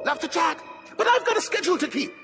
Love to chat, but I've got a schedule to keep.